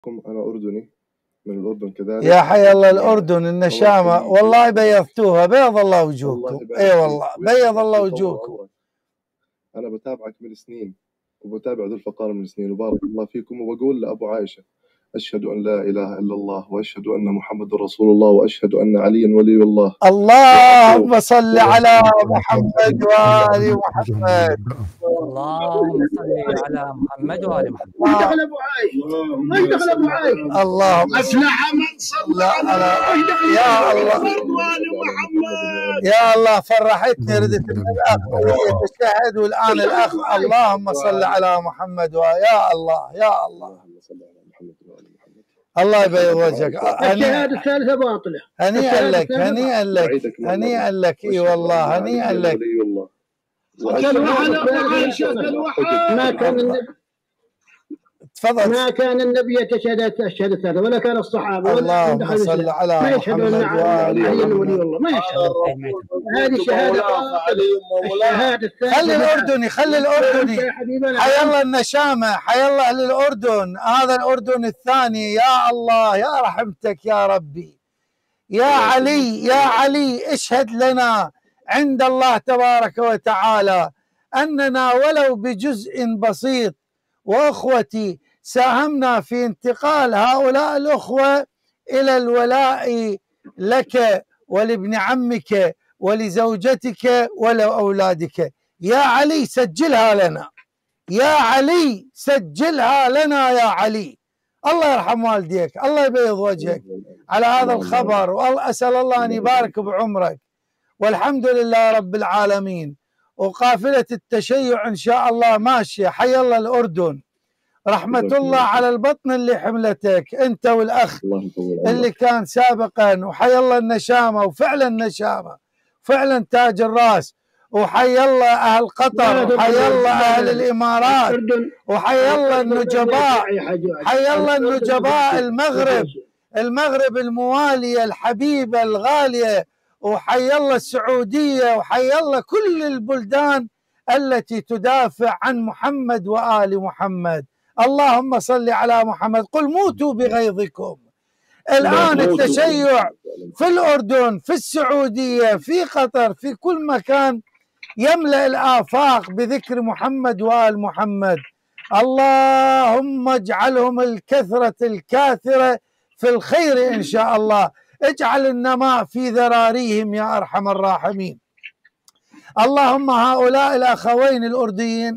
أنا أردني من الأردن كذلك. يا حي الله الأردن النشامة والله بيضتوها، بيض الله وجوهكم. اي والله بيض الله وجوهكم. أنا بتابعك من سنين وبتابع ذو الفقار من سنين، وبارك الله فيكم. وبقول لأبو عائشة: أشهد أن لا إله إلا الله وأشهد أن محمد رسول الله وأشهد أن عليا ولي الله. اللهم صل على محمد وآل محمد. اللهم صل على محمد وآل محمد. ما دخل أبو عايش، ما دخل أبو عايش. اللهم أفلح من صلى على يا الله وآل محمد. يا الله فرحتني، ردت الأخ تشهد والآن الأخ. اللهم صل على محمد يا الله يا الله. الله يبيض وجهك. الشهادة الثالثة باطلة. هنيئا لك هنيئا لك هنيئا لك. اي والله هنيئا لك. ما كان تفضل. ما كان النبي يتشهد الثالثة ولا كان الصحابة. اللهم صل على محمد وآل محمد. ما يشهد. هذه شهادة الشهادة الثالثة. خلي الأردني خلي الأردني. حي الله النشامة، حي الله أهل الأردن. هذا الأردن الثاني. يا الله يا رحمتك يا ربي. يا علي يا علي اشهد لنا عند الله تبارك وتعالى أننا ولو بجزء بسيط وأخوتي ساهمنا في انتقال هؤلاء الأخوة إلى الولاء لك ولابن عمك ولزوجتك ولأولادك. يا علي سجلها لنا، يا علي سجلها لنا يا علي. الله يرحم والديك، الله يبيض وجهك على هذا الخبر، وأسأل الله أن يبارك بعمرك. والحمد لله رب العالمين. وقافلة التشيع إن شاء الله ماشية. حي الله الأردن. رحمة الله على البطن اللي حملتك أنت والأخ اللي كان سابقا. وحي الله النشامة، وفعلا نشامة، فعلا تاج الراس. وحي الله أهل قطر، وحي الله أهل الإمارات، وحي الله النجباء، حي الله النجباء المغرب الموالية الحبيبة الغالية، وحي الله السعودية، وحي الله كل البلدان التي تدافع عن محمد وآل محمد. اللهم صل على محمد. قل موتوا بغيظكم. الآن التشيع في الأردن، في السعودية، في قطر، في كل مكان يملأ الآفاق بذكر محمد وآل محمد. اللهم اجعلهم الكثرة الكاثرة في الخير إن شاء الله. اجعل النماء في ذراريهم يا أرحم الراحمين. اللهم هؤلاء الأخوين الأردنيين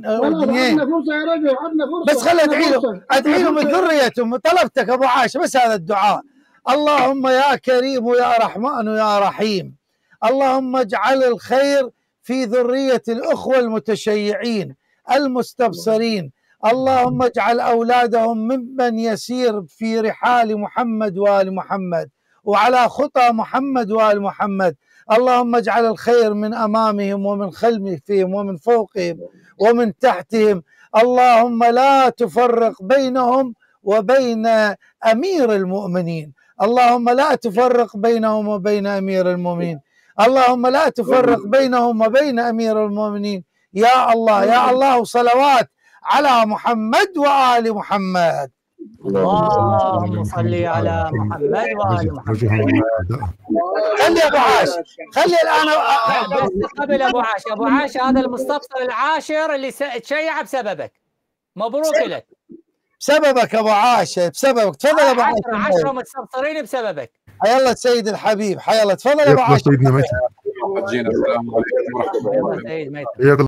بس خلي أدعي لهم بذريتهم. طلبتك أبو عاش بس هذا الدعاء. اللهم يا كريم يا رحمن يا رحيم، اللهم اجعل الخير في ذرية الأخوة المتشيعين المستبصرين. اللهم اجعل أولادهم ممن يسير في رحال محمد وآل محمد وعلى خطى محمد وآل محمد. اللهم اجعل الخير من أمامهم ومن خلفهم ومن فوقهم ومن تحتهم. اللهم لا تفرق بينهم وبين أمير المؤمنين. اللهم لا تفرق بينهم وبين أمير المؤمنين. اللهم لا تفرق بينهم وبين أمير المؤمنين. يا الله يا الله. صلوات على محمد وآل محمد. اللهم صل على محمد وآل محمد. خلي أبو عاش، خلي الآن بس قبل أبو عاش هذا المستبصر العاشر اللي تشيع بسببك. مبروك لك. بسببك أبو عاش، بسببك. تفضل أبو عاش. 10 مستبصرين بسببك. حيا الله السيد الحبيب، حيا الله. تفضل أبو عاش. سيدنا ميت. السلام عليكم ورحمة الله وبركاته.